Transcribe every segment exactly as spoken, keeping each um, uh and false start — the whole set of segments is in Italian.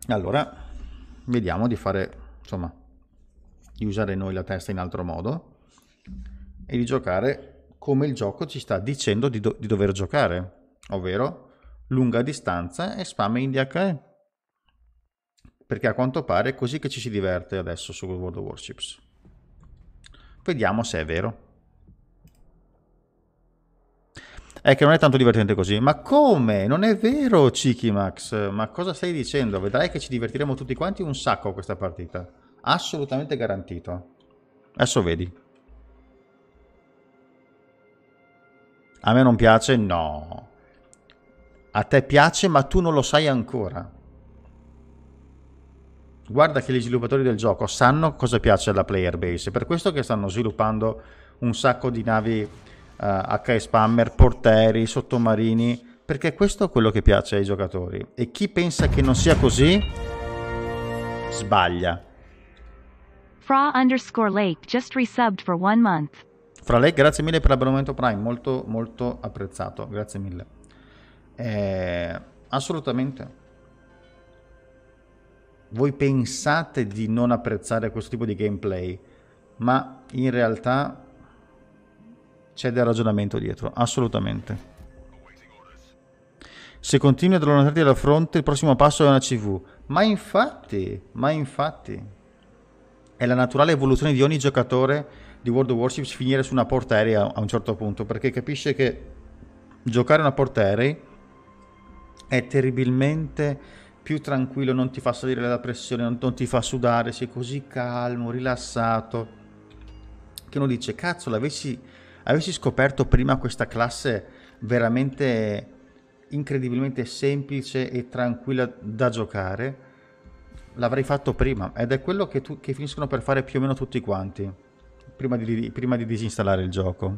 Allora, vediamo di fare, insomma, di usare noi la testa in altro modo e di giocare come il gioco ci sta dicendo di, do- di dover giocare, ovvero lunga distanza e spam in D H E. Perché a quanto pare è così che ci si diverte adesso su World of Warships. Vediamo se è vero. È che non è tanto divertente così. Ma come? Non è vero, Cikimax. Ma cosa stai dicendo? Vedrai che ci divertiremo tutti quanti un sacco a questa partita. Assolutamente garantito. Adesso vedi. A me non piace? No. A te piace, ma tu non lo sai ancora. Guarda che gli sviluppatori del gioco sanno cosa piace alla player base. È per questo che stanno sviluppando un sacco di navi uh, H E spammer, portaerei, sottomarini, perché questo è quello che piace ai giocatori. E chi pensa che non sia così, sbaglia. Fra underscore Lake just resubbed for one month. Fra lei, grazie mille per l'abbonamento Prime, molto molto apprezzato, grazie mille. Eh, assolutamente. Voi pensate di non apprezzare questo tipo di gameplay, ma in realtà c'è del ragionamento dietro, assolutamente. Se continui ad allontanarti dalla fronte, il prossimo passo è una C V. Ma infatti, ma infatti, è la naturale evoluzione di ogni giocatore di World of Warships finire su una portaerei a un certo punto, perché capisce che giocare una portaerei è terribilmente più tranquillo, non ti fa salire la pressione, non, non ti fa sudare, sei così calmo, rilassato, che uno dice, cazzo, l'avessi avessi scoperto prima questa classe veramente incredibilmente semplice e tranquilla da giocare, l'avrei fatto prima. Ed è quello che, tu, che finiscono per fare più o meno tutti quanti, prima di, prima di disinstallare il gioco.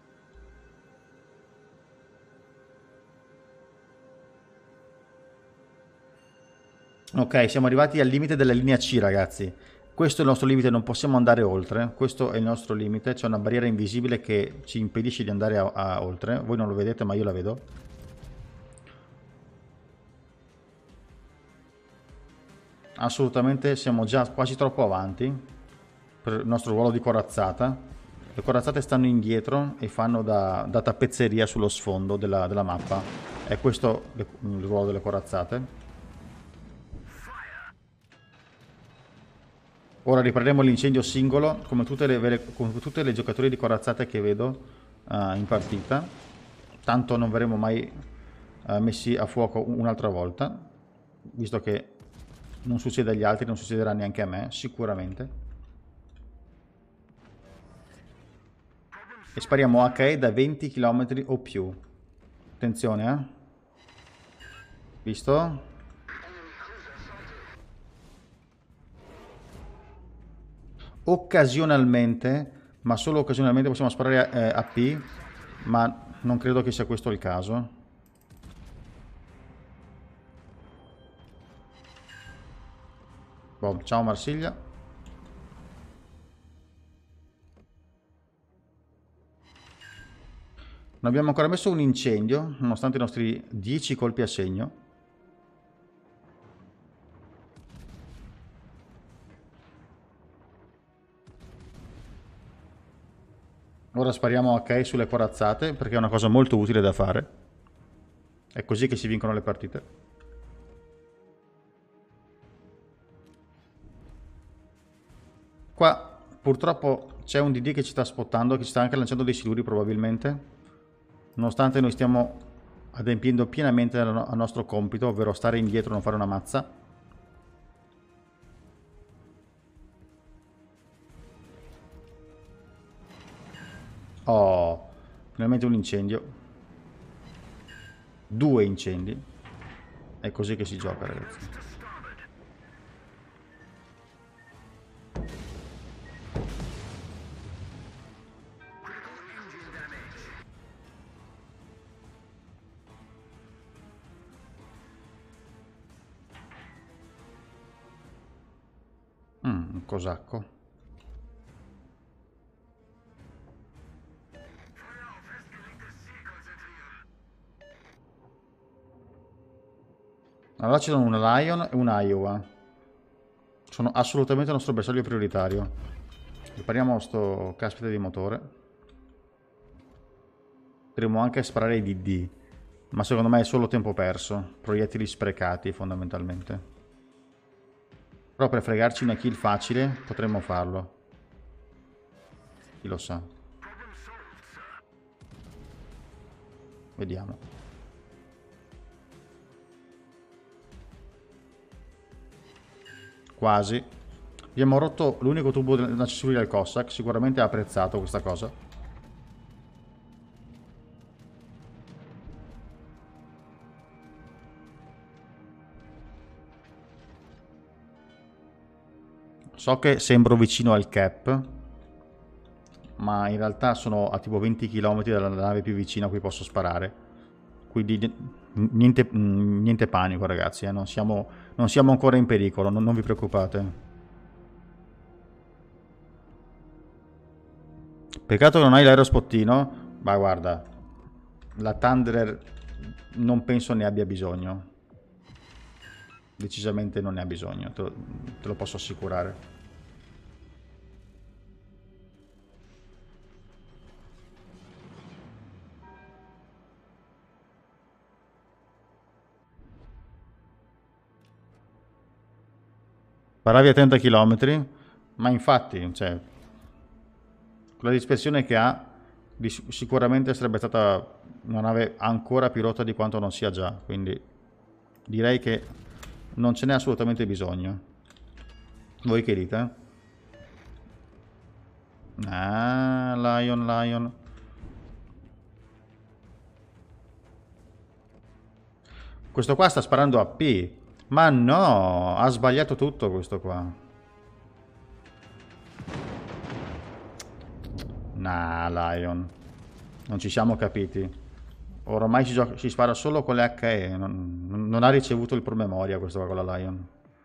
Ok, siamo arrivati al limite della linea C, ragazzi. Questo è il nostro limite, non possiamo andare oltre. Questo è il nostro limite. C'è una barriera invisibile che ci impedisce di andare a, a oltre. Voi non lo vedete, ma io la vedo. Assolutamente, siamo già quasi troppo avanti per il nostro ruolo di corazzata. Le corazzate stanno indietro e fanno da, da tappezzeria sullo sfondo della, della mappa. È questo il ruolo delle corazzate. Ora riprenderemo l'incendio singolo, come tutte le, come tutte le giocatori di corazzate che vedo uh, in partita. Tanto non verremo mai uh, messi a fuoco un'altra volta, visto che non succede agli altri, non succederà neanche a me, sicuramente. E spariamo H E da venti chilometri o più. Attenzione, eh. Visto? Occasionalmente, ma solo occasionalmente possiamo sparare eh, A P, ma non credo che sia questo il caso. Boh, ciao Marsiglia. Non abbiamo ancora messo un incendio, nonostante i nostri dieci colpi a segno. Ora spariamo H E sulle corazzate, perché è una cosa molto utile da fare. È così che si vincono le partite. Qua purtroppo c'è un D D che ci sta spottando, che ci sta anche lanciando dei siluri probabilmente. Nonostante noi stiamo adempiendo pienamente al nostro compito, ovvero stare indietro e non fare una mazza. Oh, finalmente un incendio. Due incendi. È così che si gioca, ragazzi. Mm, un cosacco. Allora ci sono una Lion e un Iowa. Sono assolutamente il nostro bersaglio prioritario. Ripariamo sto caspita di motore. Potremmo anche sparare i D D. Ma secondo me è solo tempo perso. Proiettili sprecati fondamentalmente. Però per fregarci una kill facile potremmo farlo. Chi lo sa. Vediamo. Quasi. Abbiamo rotto l'unico tubo accessibile al Cossack. Sicuramente ha apprezzato questa cosa. So che sembro vicino al cap, ma in realtà sono a tipo venti chilometri dalla nave più vicina a cui posso sparare. Quindi niente, niente panico, ragazzi, eh? non, siamo, non siamo ancora in pericolo, non, non vi preoccupate. Peccato che non hai l'aerospottino, ma guarda, la Thunderer non penso ne abbia bisogno. Decisamente non ne ha bisogno, te lo, te lo posso assicurare. Paravi a trenta chilometri, ma infatti, cioè, con la dispersione che ha, sicuramente sarebbe stata una nave ancora più rotta di quanto non sia già, quindi direi che non ce n'è assolutamente bisogno. Voi che dite? Ah, Lion, Lion. Questo qua sta sparando a P. Ma no, ha sbagliato tutto questo qua. Nah, Lion. Non ci siamo capiti. Ormai si, gioca, si spara solo con le H E. Non, non ha ricevuto il promemoria questo qua con la Lion.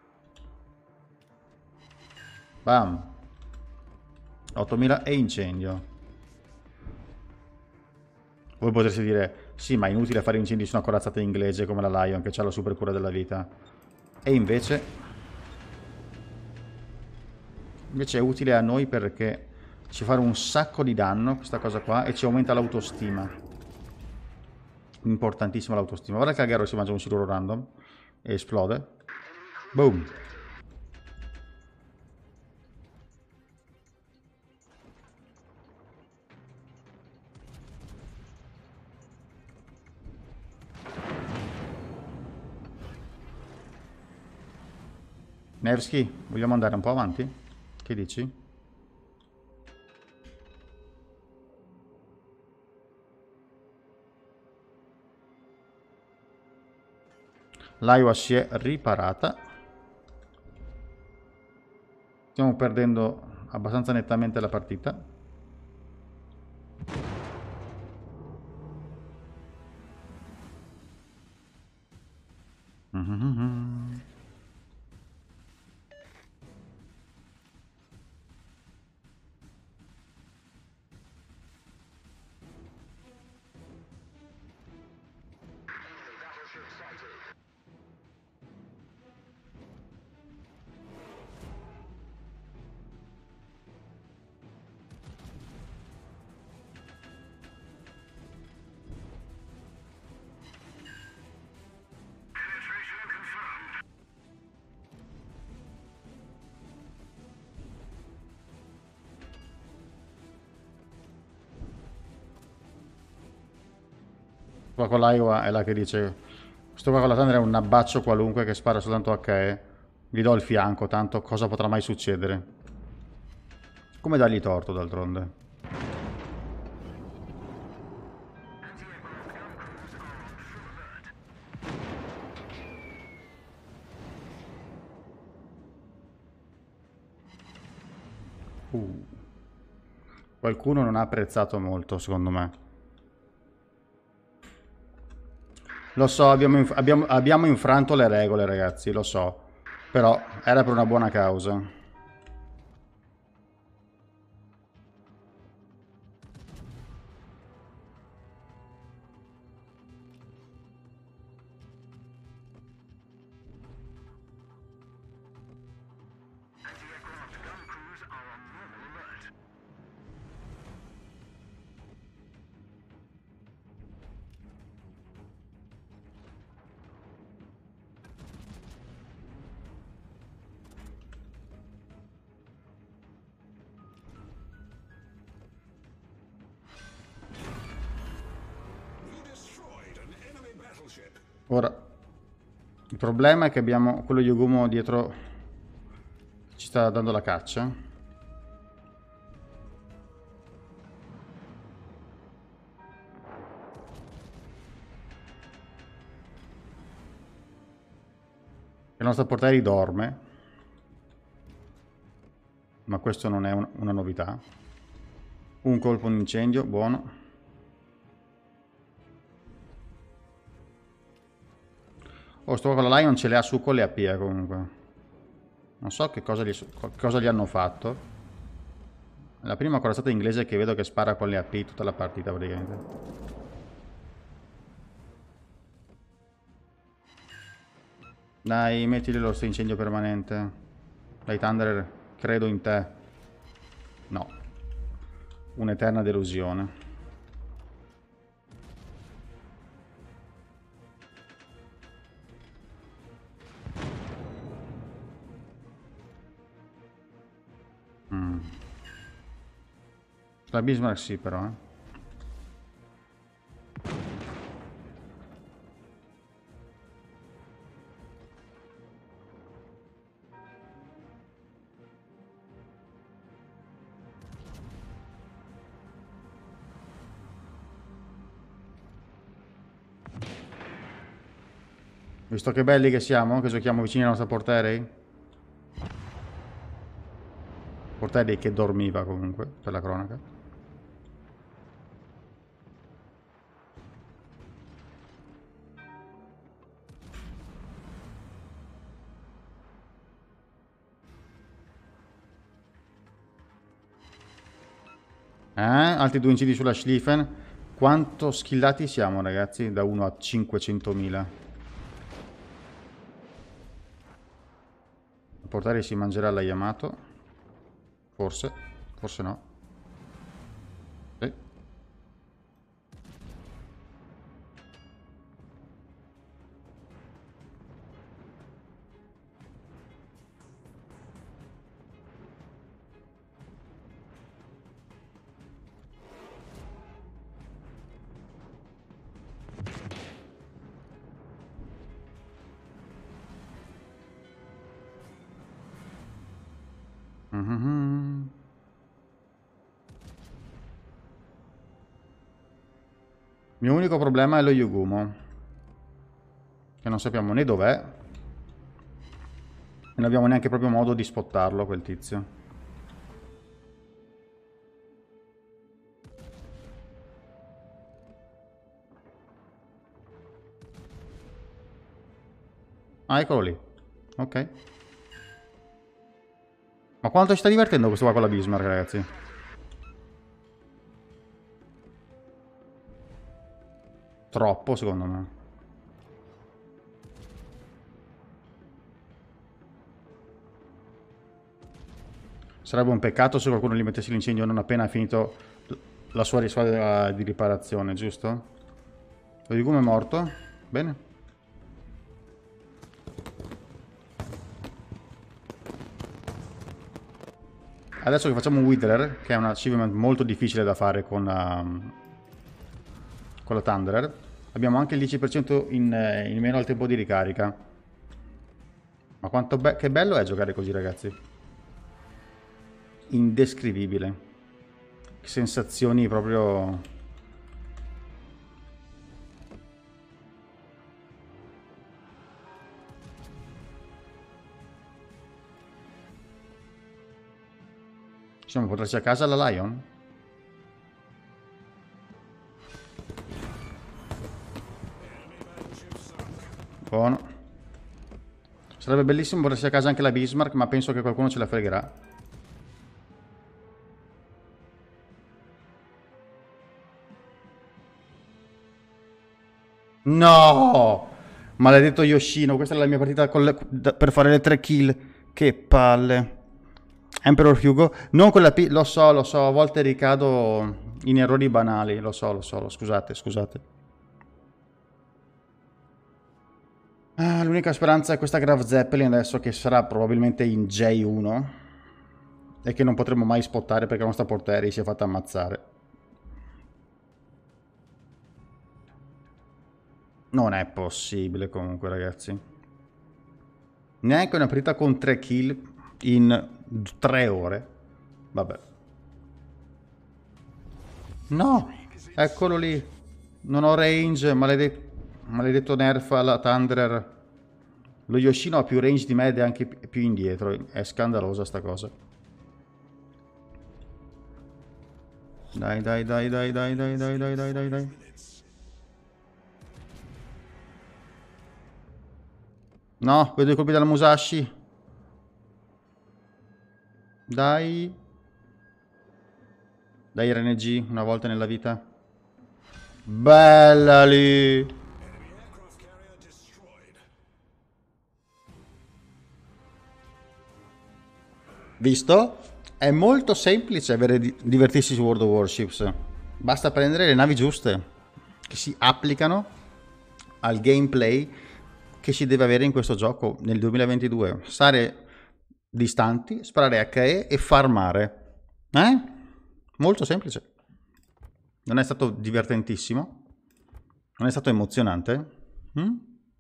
Bam. ottomila e incendio. Voi potreste dire, sì, ma è inutile fare incendi su una corazzata inglese come la Lion, che ha la super cura della vita. E invece... Invece è utile a noi perché ci fa un sacco di danno questa cosa qua e ci aumenta l'autostima. Importantissima l'autostima. Guarda che Alghero si mangia un sicuro random e esplode. Boom. Nevsky, vogliamo andare un po' avanti? Che dici? L'Iowa si è riparata. Stiamo perdendo abbastanza nettamente la partita. Mm-hmm. Qua con l'Iowa è la che dice: questo qua con la Thunder è un abbaccio qualunque che spara soltanto H E. Gli do il fianco, tanto cosa potrà mai succedere? Come dargli torto d'altronde? Uh. Qualcuno non ha apprezzato molto, secondo me. Lo so, abbiamo, inf abbiamo, abbiamo infranto le regole, ragazzi, lo so. Però era per una buona causa. Ora, il problema è che abbiamo quello Yogumo dietro che ci sta dando la caccia. Il nostro portaere dorme, ma questo non è un, una novità. Un colpo di incendio, buono. Oh, sto con la Lion ce le ha su con le A P eh, comunque. Non so che cosa gli, cosa gli hanno fatto. È la prima corazzata inglese che vedo che spara con le A P tutta la partita praticamente. Dai, mettili lo sto incendio permanente. Dai, Thunderer, credo in te. No. Un'eterna delusione. Mm. La Bismarck sì, però, eh. Visto che belli che siamo, che giochiamo vicini ai nostri portieri. Portieri che dormiva comunque, per la cronaca. Eh? Altri due incidi sulla Schlieffen. Quanto skillati siamo, ragazzi? Da uno a cinquecentomila. Il portiere si mangerà la Yamato. Forse. Forse no. Sì. Mm-hmm. Il mio unico problema è lo Yogumo, che non sappiamo né dov'è e non abbiamo neanche proprio modo di spottarlo quel tizio. Ah, eccolo lì. Ok. Ma quanto ci sta divertendo questo qua con la Bismarck, ragazzi? Troppo, secondo me. Sarebbe un peccato se qualcuno gli mettesse l'incendio non appena ha finito la sua risposta di riparazione, giusto? Lo Yogumo è morto. Bene. Adesso che facciamo un Witherer, che è un achievement molto difficile da fare con la, con la Thunderer, abbiamo anche il dieci per cento in, in meno al tempo di ricarica. Ma quanto be che bello è giocare così, ragazzi. Indescrivibile. Che sensazioni proprio... Possiamo portarci a casa la Lion? Buono. Sarebbe bellissimo portarsi a casa anche la Bismarck, ma penso che qualcuno ce la fregherà. No! Maledetto Yoshino, questa è la mia partita con le, da, per fare le tre kill. Che palle. Emperor Hugo, non quella P, lo so, lo so, a volte ricado in errori banali, lo so, lo so, scusate, scusate. Ah, l'unica speranza è questa Graf Zeppelin adesso che sarà probabilmente in J uno e che non potremo mai spottare perché la nostra portiere si è fatta ammazzare. Non è possibile comunque, ragazzi. Neanche una partita con tre kill in tre ore. Vabbè. No, eccolo lì. Non ho range, maledetto, maledetto nerf alla Thunderer. Lo Yoshino ha più range di me ed è anche più indietro. È scandalosa sta cosa. Dai, dai, dai, dai, dai, dai, dai, dai, dai, dai, dai. No, vedo i colpi della Musashi. Dai. Dai R N G, una volta nella vita. Bella lì. Visto? È molto semplice avere di- divertirsi su World of Warships. Basta prendere le navi giuste, che si applicano al gameplay che si deve avere in questo gioco nel duemilaventidue. Stare distanti, sparare H E e farmare. Eh? Molto semplice. Non è stato divertentissimo? Non è stato emozionante? Mm?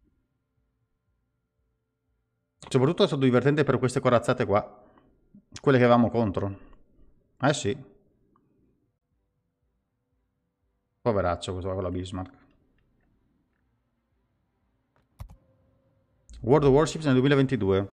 Soprattutto è stato divertente per queste corazzate qua. Quelle che avevamo contro. Eh sì. Poveraccio questo qua con la Bismarck. World of Warships nel duemilaventidue.